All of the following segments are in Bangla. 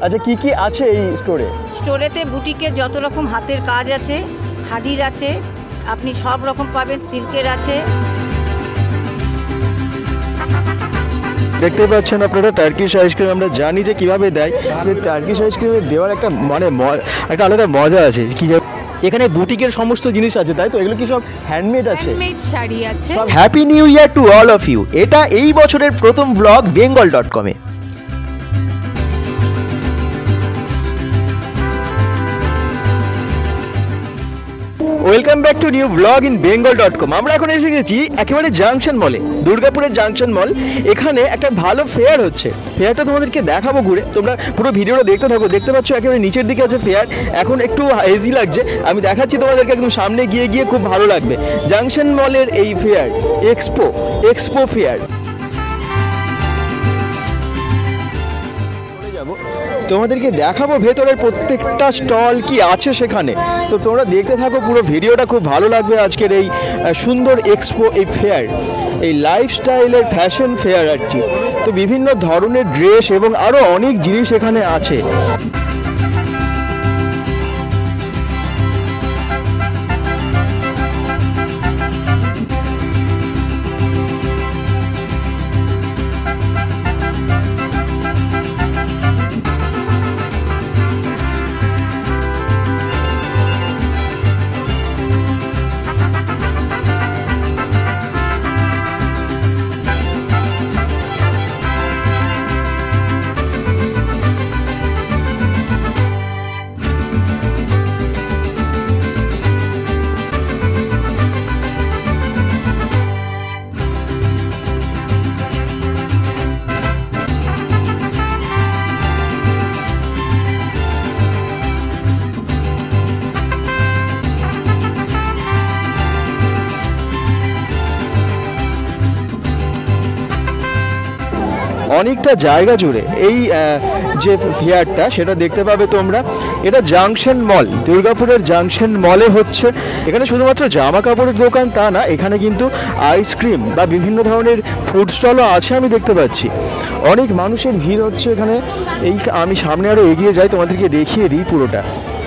আচ্ছা কি কি আছে এই স্টোরে? স্টোরেতে বুটিকে যত রকম হাতের কাজ আছে, খাদির আছে, আপনি সব রকম পাবেন, সিল্কের আছে। দেখতে পাচ্ছেন আপনারা টার্কিশ আইসক্রিম, আমরা জানি যে কিভাবে দেয়। টার্কিশ আইসক্রিমের দেওয়ার একটা একটা আলাদা মজা আছে। কি এখানে বুটিকের সমস্ত জিনিস আছে, তাই তো? এগুলো কি সব হ্যান্ডমেড আছে? হ্যান্ডমেড শাড়ি আছে। Happy new year to all of you. এটা এই বছরের প্রথম ব্লগ bengal.com-এ। Welcome back to new blog in bengal.com। আমরা এখন এসে গেছি একেবারে জাংশন মলে, দুর্গাপুরের জাংশন মল। এখানে একটা ভালো ফেয়ার হচ্ছে, ফেয়ারটা তোমাদেরকে দেখাবো ঘুরে, তোমরা পুরো ভিডিওটা দেখতে থাকো। দেখতে পাচ্ছ একেবারে নিচের দিকে আছে ফেয়ার। এখন একটু হেজি লাগছে, আমি দেখাচ্ছি তোমাদেরকে, একদম সামনে গিয়ে গিয়ে খুব ভালো লাগবে। জাংশন মলের এই ফেয়ার, এক্সপো ফেয়ার। তোমাদেরকে দেখাবো ভেতরের প্রত্যেকটা স্টল কি আছে সেখানে, তো তোমরা দেখতে থাকো পুরো ভিডিওটা, খুব ভালো লাগবে আজকের এই সুন্দর এক্সপো, এই ফেয়ার, এই লাইফস্টাইলের ফ্যাশন ফেয়ার আর কি। তো বিভিন্ন ধরনের ড্রেস এবং আরও অনেক জিনিস এখানে আছে। অনেকটা জায়গা জুড়ে এই যে ফেয়ারটা, সেটা দেখতে পাবে তোমরা। এটা জাংশন মল, দুর্গাপুরের জাংশন মলে হচ্ছে। এখানে শুধুমাত্র জামা কাপড়ের দোকান তা না, এখানে কিন্তু আইসক্রিম বা বিভিন্ন ধরনের ফুড স্টলও আছে আমি দেখতে পাচ্ছি। অনেক মানুষের ভিড় হচ্ছে এখানে। এই আমি সামনে আরও এগিয়ে যাই, তোমাদেরকে দেখিয়ে দিই পুরোটা।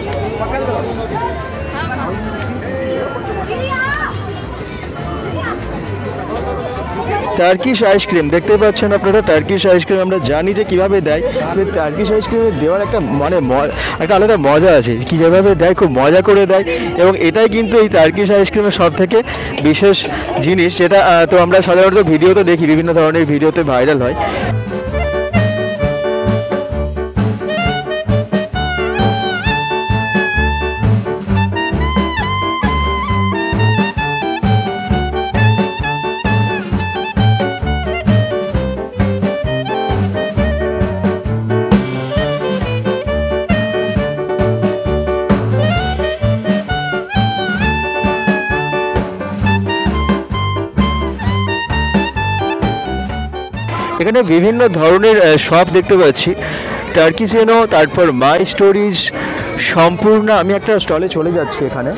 টার্কিশ আইসক্রিম দেখতে পাচ্ছেন আপনারা, টার্কিশ আইসক্রিম আমরা জানি যে কিভাবে দেয়। টার্কিশ আইসক্রিমের দেওয়ার একটা একটা আলাদা মজা আছে। কি যেভাবে দেয়, খুব মজা করে দেয়। এবং এটাই কিন্তু এই টার্কিশ আইসক্রিমের সব থেকে বিশেষ জিনিস, যেটা তো আমরা সাধারণত ভিডিওতে দেখি, বিভিন্ন ধরনের ভিডিওতে ভাইরাল হয়। এখানে বিভিন্ন ধরনের শপ দেখতে পাচ্ছি, টার্কিজেনো, তারপর মাই স্টোরিজ, সম্পূর্ণ। আমি একটা স্টলে চলে যাচ্ছি। এখানে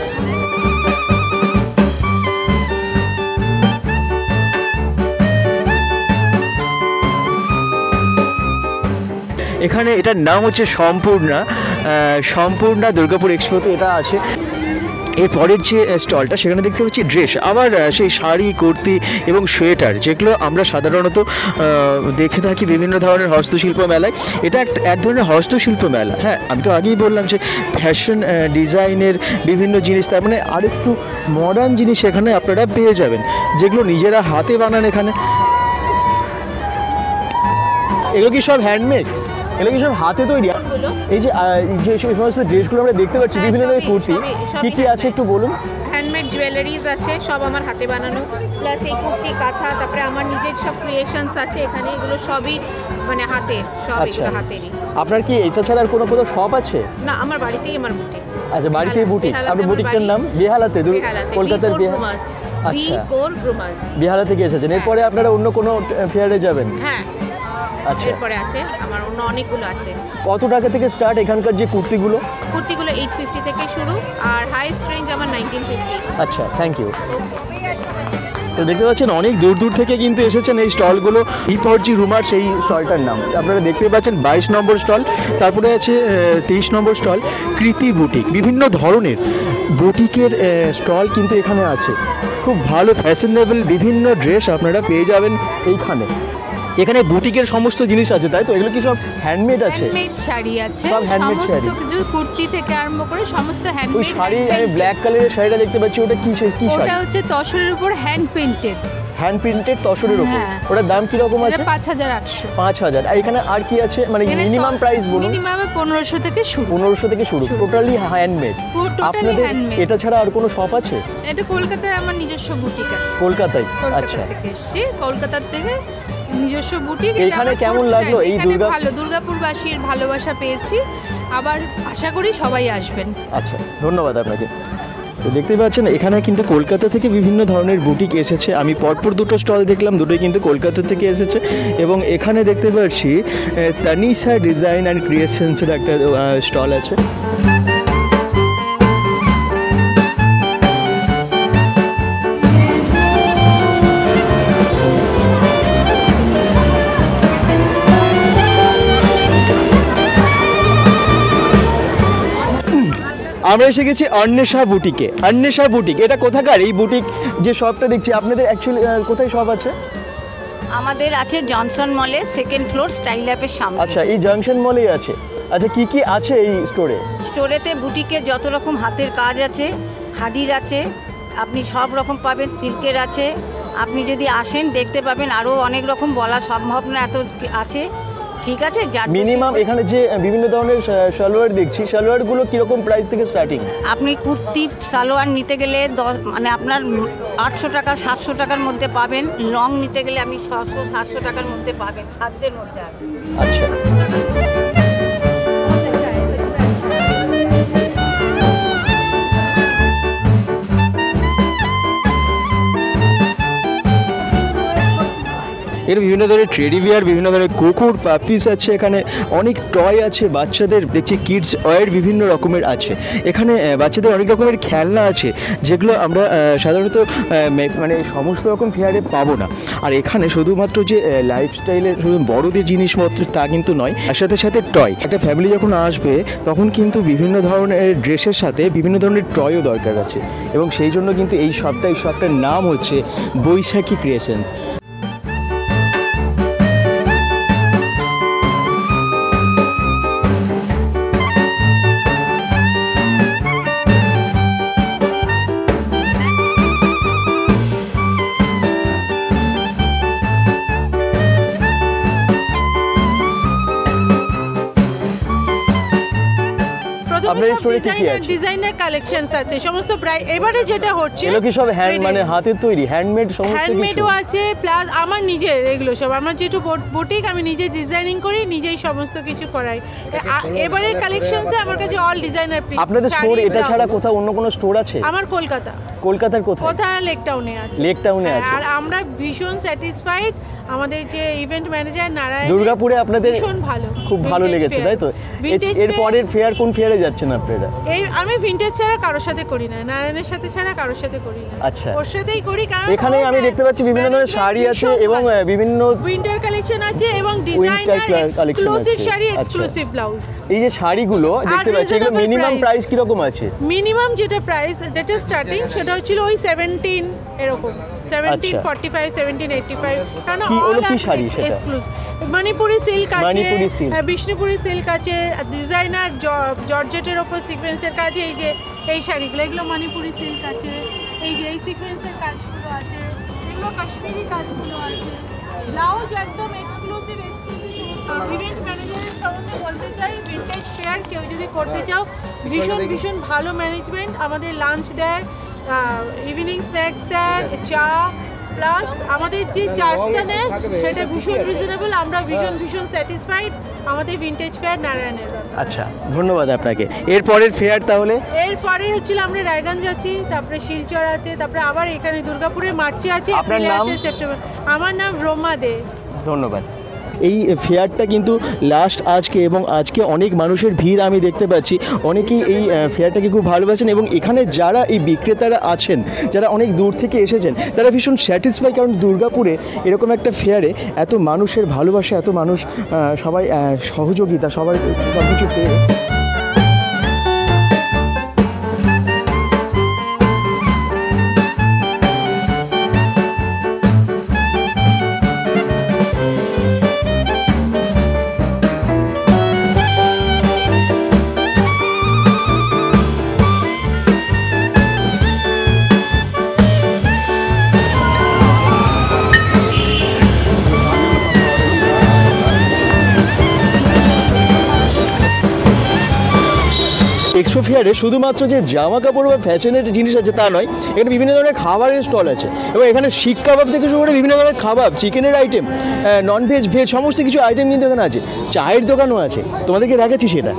এটার নাম হচ্ছে সম্পূর্ণা দুর্গাপুর এক্সপোতে এটা আছে। এরপরের যে স্টলটা, সেখানে দেখতে পাচ্ছি ড্রেস, আবার সেই শাড়ি, কুর্তি এবং সোয়েটার, যেগুলো আমরা সাধারণত দেখে থাকি বিভিন্ন ধরনের হস্তশিল্প মেলায়। এটা এক ধরনের হস্তশিল্প মেলা। হ্যাঁ, আমি তো আগেই বললাম যে ফ্যাশন ডিজাইনের বিভিন্ন জিনিস, তার মানে আরেকটু মডার্ন জিনিস এখানে আপনারা পেয়ে যাবেন, যেগুলো নিজেরা হাতে বানান। এখানে এগুলো কি সব হ্যান্ডমেড? এগুলো কি সব হাতে তৈরি? এই যে সমস্ত ড্রেসগুলো আমরা দেখতে পাচ্ছি, বিভিন্ন ধরনের কুর্তি, কি কি আছে একটু বলুন। হ্যান্ডমেড জুয়েলারিজ আছে, সব আমার হাতে বানানো, প্লাস এই কুর্তি, কাঁথা, তারপরে আমার নিজের সব ক্রিয়েশনস আছে এখানে, এগুলো সবই মানে হাতে, সব এগুলো হাতেরই। আপনার কি এটা ছাড়া আর কোনো শপ আছে? না, আমার বাড়িতেই আমার বুটিক। আচ্ছা, বাড়িতেই বুটিক। আপনার বুটিকটার নাম? বেহালাতে, কলকাতার বেহালা। আচ্ছা, বেহালা থেকে এসেছেন। এরপরে আপনারা অন্য কোনো ফেয়ারে যাবেন? হ্যাঁ, আচ্ছা, এরপরে আছে আমার অন্য অনেকগুলো আছে। কত টাকা থেকে স্টার্ট এখানকার যে কুর্তিগুলো? 850 থেকে শুরু, আর হাইস্ট রেঞ্জ আমার 1950। আচ্ছা, থ্যাংক ইউ। ওকে। তো দেখতে পাচ্ছেন অনেক দূর দূর থেকে কিন্তু এসেছেন এই স্টলগুলো। ইপরজি রুমার সেই স্টলটার নাম আপনারা দেখতে পাচ্ছেন, 22 নম্বর স্টল। তারপরে আছে 23 নম্বর স্টল কৃতি বুটিক। বিভিন্ন ধরনের বুটিকের স্টল কিন্তু এখানে আছে। খুব ভালো ফ্যাশনেবল বিভিন্ন ড্রেস আপনারা পেয়ে যাবেন এইখানে। এখানে বুটিকের সমস্ত জিনিস আছে, তাই তো? এগুলো কি সব হ্যান্ডমেড আছে? হ্যান্ডমেড শাড়ি আছে, সব handmade সমস্ত শাড়ি। কিছু কুর্তি থেকে আরম্ভ করে সমস্ত ওই হ্যান্ডমেড। শাড়ি, আমি ব্ল্যাক কালারের শাড়িটা দেখতে পাচ্ছি, ওটা কি কি শাড়ি? ওটা হচ্ছে তসরের উপর হ্যান্ড পেইন্টেড, হ্যান্ড প্রিন্টেড তসরের উপর। হ্যাঁ। ওটার দাম কি রকম আছে? এটা 5800। 5000। আর এখানে আর কি আছে, মানে মিনিমাম প্রাইস বলুন? মিনিমামে 1500 থেকে শুরু। 1500 থেকে শুরু, টোটালি হ্যান্ডমেড। টোটালি আপনাদের হ্যান্ডমেড। এটা ছাড়া আর কোনো শপ আছে? এটা কলকাতায় আমার নিজস্ব বুটিক আছে। কলকাতায়? কলকাতা আচ্ছা। থেকে এসেছি, কলকাতার থেকে নিজস্ব বুটিক। এখানে কেমন লাগলো এই ভালো, দুর্গাপুরবাসীর ভালোবাসা পেয়েছি, আবার আশা করি সবাই আসবেন। আচ্ছা, ধন্যবাদ আপনাকে। তো দেখতে পাচ্ছেন এখানে কিন্তু কলকাতা থেকে বিভিন্ন ধরনের বুটিক এসেছে। আমি পরপর দুটো স্টল দেখলাম, দুটোই কিন্তু কলকাতা থেকে এসেছে। এবং এখানে দেখতে পাচ্ছি তানিশা ডিজাইন অ্যান্ড ক্রিয়েশনসের একটা স্টল আছে। আমরা এসে গেছি অন্বেষা বুটিকে। অন্বেষা বুটিক, এটা কোথাকার এই বুটিক? যে শপটা দেখছি আপনাদের, অ্যাকচুয়ালি কোথায় শপ আছে? আমাদের আছে জনসন মলে, সেকেন্ড ফ্লোর, স্টাইল অ্যাপের সামনে। আচ্ছা, এই জাংশন মলেই আছে। আচ্ছা, কি কি আছে এই স্টোরে? স্টোরেতে বুটিকে যত রকম হাতের কাজ আছে, খাদির আছে, আপনি সব রকম পাবেন, সিল্কের আছে। আপনি যদি আসেন দেখতে পাবেন, আরও অনেক রকম বলা সম্ভব না, এত আছে। ঠিক আছে, মিনিমাম এখানে যে বিভিন্ন ধরনের সালোয়ার দেখছি, সালোয়ারগুলো কিরকম প্রাইস থেকে স্টার্টিং? আপনি কুর্তি সালোয়ার নিতে গেলে মানে আপনার 800 টাকা 700 টাকার মধ্যে পাবেন। লং নিতে গেলে আপনি 600-700 টাকার মধ্যে পাবেন, সাধ্যের মধ্যে আছে। আচ্ছা, এর বিভিন্ন ধরনের ট্রেডি ওয়্যার, বিভিন্ন ধরনের কুকুর পাপিস আছে। এখানে অনেক টয় আছে বাচ্চাদের, দেখছি কিডস ওয়্যার বিভিন্ন রকমের আছে। এখানে বাচ্চাদের অনেক রকমের খেলনা আছে, যেগুলো আমরা সাধারণত মানে সমস্ত রকম ফেয়ারে পাবো না। আর এখানে শুধুমাত্র যে লাইফস্টাইলের শুধু বড়দের জিনিসপত্র তা কিন্তু নয়, তার সাথে সাথে টয়। একটা ফ্যামিলি যখন আসবে তখন কিন্তু বিভিন্ন ধরনের ড্রেসের সাথে বিভিন্ন ধরনের টয়ও দরকার আছে। এবং সেই জন্য কিন্তু এই শপটার নাম হচ্ছে বৈশাখী ক্রিয়েশনস। আপনার স্টোরে কি আছে? ডিজাইনার কালেকশনস আছে সমস্ত প্রায়। এবারে যেটা হচ্ছে এগুলো কি সব হ্যান্ড, মানে হাতের তৈরি, হ্যান্ডমেড সমস্ত কিছু? হ্যান্ডমেডও আছে, প্লাস আমার নিজের এগুলো সব। আমার যেটু বুটিক, আমি নিজে ডিজাইনিং করি, নিজেই সমস্ত কিছু করাই। এবারে কালেকশনসে আমার কাছে অল ডিজাইনার পিস। আপনাদের স্টোর এটা ছাড়া কোথাও অন্য কোনো স্টোর আছে? আমার কলকাতার কোথায়? লেক টাউনে আছে। লেক টাউনে আছে। আর আমরা ভীষণ স্যাটিসফাইড। আমাদের যে ইভেন্ট ম্যানেজার নারায়ণ, দুর্গাপুরে আপনাদের ভীষণ ভালো, খুব ভালো লেগেছে, তাই তো? এর পরের ফেয়ার কোন ফেয়ারে যাচ্ছেন আপনারা? আমি ভিনটেজ ছাড়া কারোর সাথে করি না, নারায়ণের সাথে ছাড়া কারোর সাথে করি না। আচ্ছা, ওর সাথেই করি। কারণ এখানে আমি দেখতে পাচ্ছি বিভিন্ন ধরনের শাড়ি আছে এবং বিভিন্ন উইন্টার কালেকশন আছে এবং designer exclusive sari, exclusive blouse. এই যে শাড়িগুলো দেখতে পাচ্ছি, এগুলো মিনিমাম প্রাইস কি রকম আছে? মিনিমাম যেটা প্রাইস, যেটা স্টার্টিং, সেটা হচ্ছিল ওই 17 এরকম, 1745, 1785। কারণ কি শাড়ি সেটা? এক্সক্লুসিভ মণিপুরি সিল্ক আছে, মণিপুরি সিল্ক, বিষ্ণুপুরি সিল্ক আছে, ডিজাইনার জর্জেটের ওপর সিকোয়েন্সের কাজ। এই যে এই শাড়িগুলো, এগুলো মণিপুরি সিল্ক আছে। এই যে এই সিকোয়েন্সের কাজগুলো আছে, এগুলো কাশ্মীরি কাজগুলো আছে। ব্লাউজ একদম এক্সক্লুসিভ ইভেন্ট ম্যানেজারের সম্বন্ধে বলতে চাই, ভিনটেজ ফেয়ার কেউ যদি করতে চাও, ভীষণ ভালো ম্যানেজমেন্ট। আমাদের লাঞ্চ দেয়, ইভিনিং স্ন্যাক্স দেয়, চা, প্লাস আমাদের যে চার্জটা নেয় সেটা ভীষণ রিজনেবল। আমরা ভীষণ স্যাটিসফাইড আমাদের ভিনটেজ ফেয়ার নারায়ণের। আচ্ছা, ধন্যবাদ আপনাকে। এরপরের ফেয়ার তাহলে? এরপরে হচ্ছিল আমরা রায়গঞ্জ আছি, তারপরে শিলচর আছে, তারপরে আবার এখানে দুর্গাপুরে মার্চে আছে, আপনার নাম? সেপ্টেম্বর। আমার নাম রোমা দে। ধন্যবাদ। এই ফেয়ারটা কিন্তু লাস্ট আজকে, এবং আজকে অনেক মানুষের ভিড় আমি দেখতে পাচ্ছি। অনেকেই এই ফেয়ারটাকে খুব ভালোবাসেন এবং এখানে যারা এই বিক্রেতারা আছেন, যারা অনেক দূর থেকে এসেছেন, তারা ভীষণ স্যাটিসফাই, কারণ দুর্গাপুরে এরকম একটা ফেয়ারে এত মানুষের ভালোবাসা, এত মানুষ সবাই সহযোগিতা, সবাই সব কিছু পেয়ে। এক্সপো ফেয়ারে শুধুমাত্র যে জামা কাপড় বা ফ্যাশনের জিনিস আছে তা নয়, এখানে বিভিন্ন ধরনের খাবারের স্টল আছে এবং এখানে শিক কাবাব থেকে শুরু করে বিভিন্ন ধরনের খাবার, চিকেনের আইটেম, ননভেজ, ভেজ সমস্ত কিছু আইটেম কিন্তু এখানে আছে। চায়ের দোকানও আছে, তোমাদেরকে দেখাচ্ছি সেটা।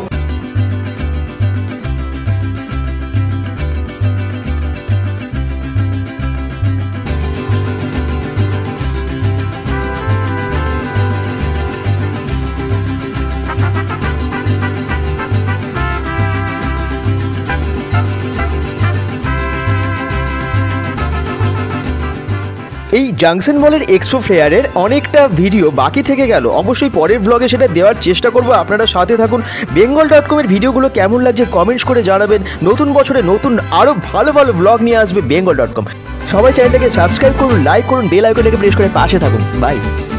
এই জাংশন মলের এক্সপো ফেয়ারের অনেকটা ভিডিও বাকি থেকে গেল, অবশ্যই পরের ব্লগে সেটা দেওয়ার চেষ্টা করব। আপনারা সাথে থাকুন। bengal.com-এর ভিডিওগুলো কেমন লাগছে কমেন্টস করে জানাবেন। নতুন বছরে নতুন আরও ভালো ভালো ব্লগ নিয়ে আসবে bengal.com। সবাই চ্যানেলটাকে সাবস্ক্রাইব করুন, লাইক করুন, বেল আইকনটাকে প্রেস করে পাশে থাকুন। বাই।